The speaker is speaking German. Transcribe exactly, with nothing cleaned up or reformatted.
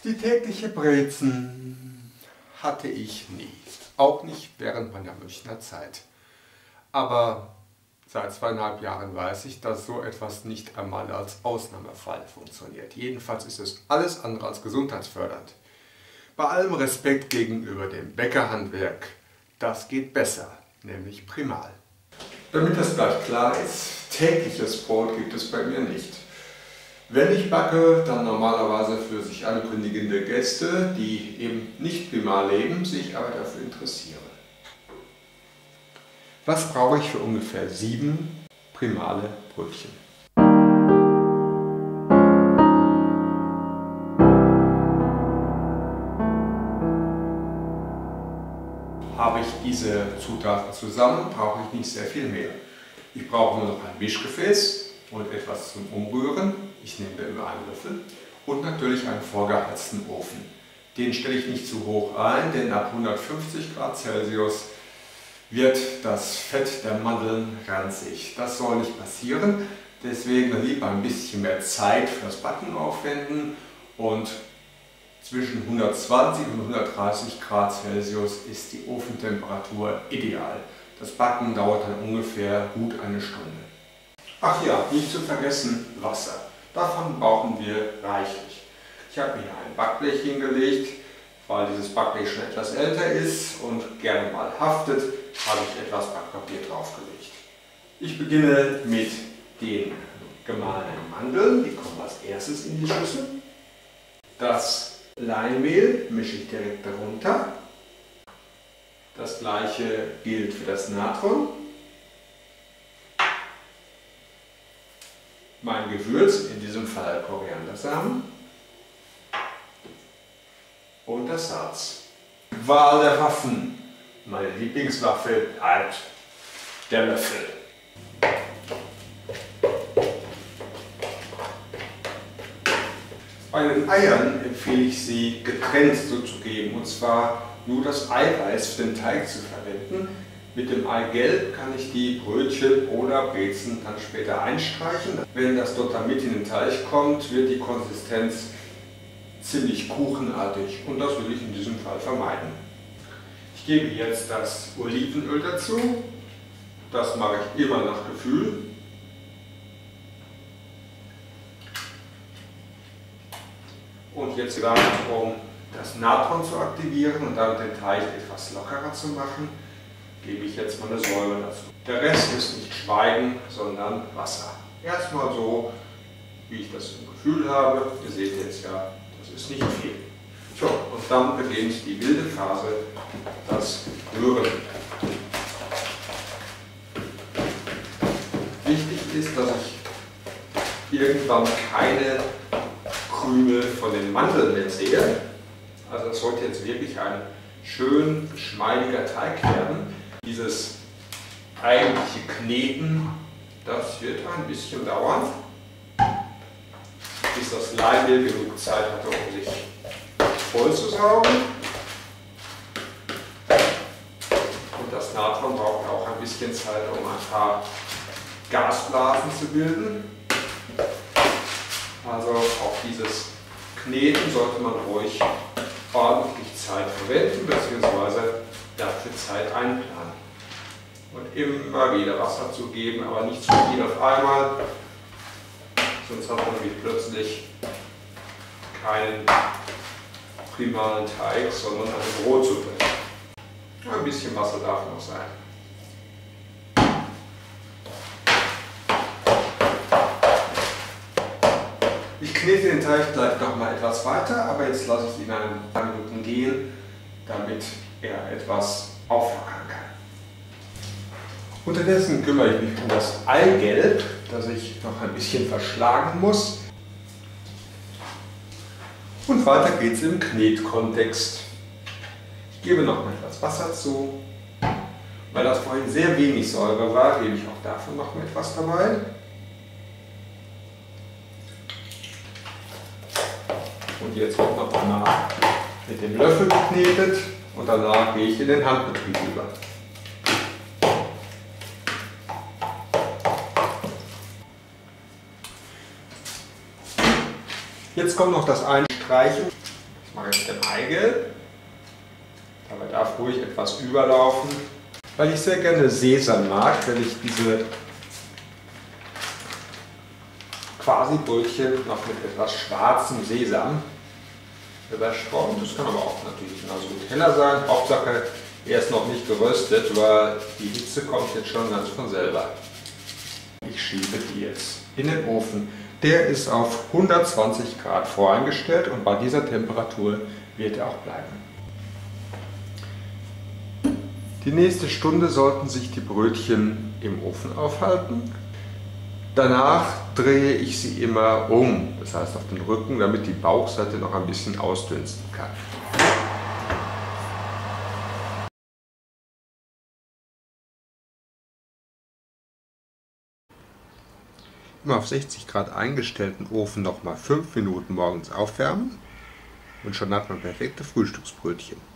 Die tägliche Brezen hatte ich nie, auch nicht während meiner Münchner Zeit. Aber seit zweieinhalb Jahren weiß ich, dass so etwas nicht einmal als Ausnahmefall funktioniert. Jedenfalls ist es alles andere als gesundheitsfördernd. Bei allem Respekt gegenüber dem Bäckerhandwerk, das geht besser, nämlich primal. Damit das gleich klar ist, tägliches Brot gibt es bei mir nicht. Wenn ich backe, dann normalerweise für sich ankündigende Gäste, die eben nicht primal leben, sich aber dafür interessieren. Was brauche ich für ungefähr sieben primale Brötchen? Habe ich diese Zutaten zusammen, brauche ich nicht sehr viel mehr. Ich brauche nur noch ein Mischgefäß und etwas zum Umrühren. Ich nehme immer einen Löffel und natürlich einen vorgeheizten Ofen. Den stelle ich nicht zu hoch ein, denn ab hundertfünfzig Grad Celsius wird das Fett der Mandeln ranzig. Das soll nicht passieren, deswegen lieber ein bisschen mehr Zeit für das Backen aufwenden und zwischen hundertzwanzig und hundertdreißig Grad Celsius ist die Ofentemperatur ideal. Das Backen dauert dann ungefähr gut eine Stunde. Ach ja, nicht zu vergessen Wasser. Davon brauchen wir reichlich. Ich habe mir ein Backblech hingelegt, weil dieses Backblech schon etwas älter ist und gerne mal haftet, habe ich etwas Backpapier draufgelegt. Ich beginne mit den gemahlenen Mandeln, die kommen als erstes in die Schüssel. Das Leinmehl mische ich direkt darunter. Das gleiche gilt für das Natron. Mein Gewürz, in diesem Fall Koriandersamen und das Salz. Wahl der Waffen. Meine Lieblingswaffe bleibt der Löffel. Bei den Eiern empfehle ich sie getrennt zuzugeben, und zwar nur das Eiweiß für den Teig zu verwenden. Mit dem Eigelb kann ich die Brötchen oder Brezen dann später einstreichen. Wenn das dort dann mit in den Teig kommt, wird die Konsistenz ziemlich kuchenartig und das will ich in diesem Fall vermeiden. Ich gebe jetzt das Olivenöl dazu. Das mache ich immer nach Gefühl. Und jetzt gerade, um das Natron zu aktivieren und damit den Teig etwas lockerer zu machen, gebe ich jetzt meine Säure dazu. Der Rest ist nicht Schweigen, sondern Wasser. Erstmal so, wie ich das im Gefühl habe. Ihr seht jetzt ja, das ist nicht viel. So, und dann beginnt die wilde Phase, das Rühren. Wichtig ist, dass ich irgendwann keine Krümel von den Mandeln mehr sehe. Also es sollte jetzt wirklich ein schön geschmeidiger Teig werden. Dieses eigentliche Kneten, das wird ein bisschen dauern, bis das Leinmehl genug Zeit hatte, um sich voll zu saugen. Und das Natron braucht auch ein bisschen Zeit, um ein paar Gasblasen zu bilden. Also auch dieses Kneten sollte man ruhig ordentlich Zeit verwenden bzw. dafür Zeit einplanen. Und immer wieder Wasser zu geben, aber nicht zu viel auf einmal, sonst hat man wie plötzlich keinen primalen Teig, sondern eine Brotsuppe. Ein bisschen Wasser darf noch sein. Ich knete den Teig gleich noch mal etwas weiter, aber jetzt lasse ich ihn ein paar Minuten gehen, damit er etwas auflockern kann. Unterdessen kümmere ich mich um das Eigelb, das ich noch ein bisschen verschlagen muss. Und weiter geht's im Knetkontext. Ich gebe noch mal etwas Wasser zu. Weil das vorhin sehr wenig Säure war, gebe ich auch davon noch mal etwas dabei. Und jetzt wird noch einmal mit dem Löffel geknetet und danach gehe ich in den Handbetrieb über. Jetzt kommt noch das Einstreichen. mache ich den Eigelb. Dabei darf ruhig etwas überlaufen, weil ich sehr gerne Sesam mag, wenn ich diese Quasi-Brötchen noch mit etwas schwarzem Sesam überstreuen. Das kann aber auch natürlich genauso gut heller sein. Hauptsache, er ist noch nicht geröstet, weil die Hitze kommt jetzt schon ganz von selber. Ich schiebe die jetzt in den Ofen. Der ist auf hundertzwanzig Grad voreingestellt und bei dieser Temperatur wird er auch bleiben. Die nächste Stunde sollten sich die Brötchen im Ofen aufhalten. Danach drehe ich sie immer um, das heißt auf den Rücken, damit die Bauchseite noch ein bisschen ausdünsten kann. Im auf sechzig Grad eingestellten Ofen noch mal fünf Minuten morgens aufwärmen und schon hat man perfekte Frühstücksbrötchen.